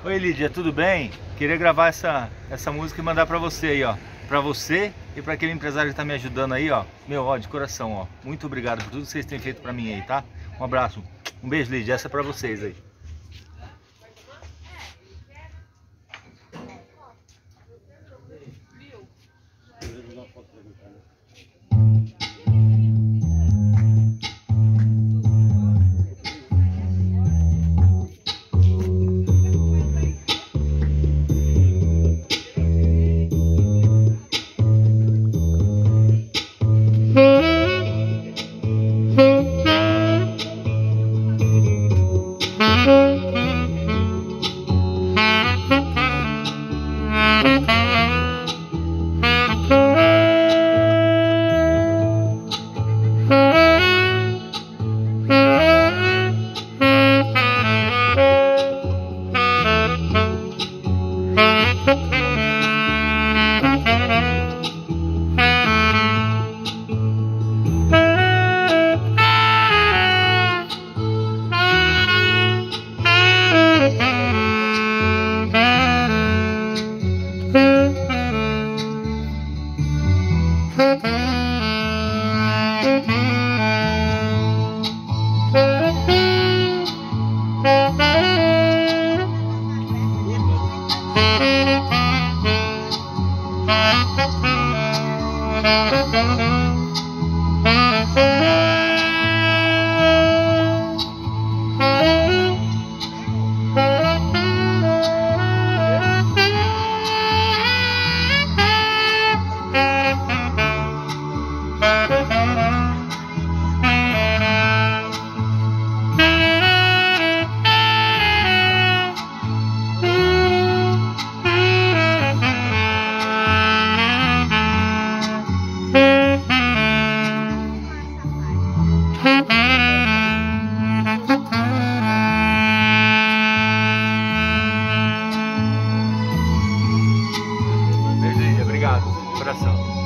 Oi Lídia, tudo bem? Queria gravar essa música e mandar pra você aí, ó. Pra você e pra aquele empresário que tá me ajudando aí, ó. Meu, ó, de coração, ó. Muito obrigado por tudo que vocês têm feito pra mim aí, tá? Um abraço. Um beijo, Lídia. Essa é pra vocês aí. Beijo, Lídia. Obrigado. Coração.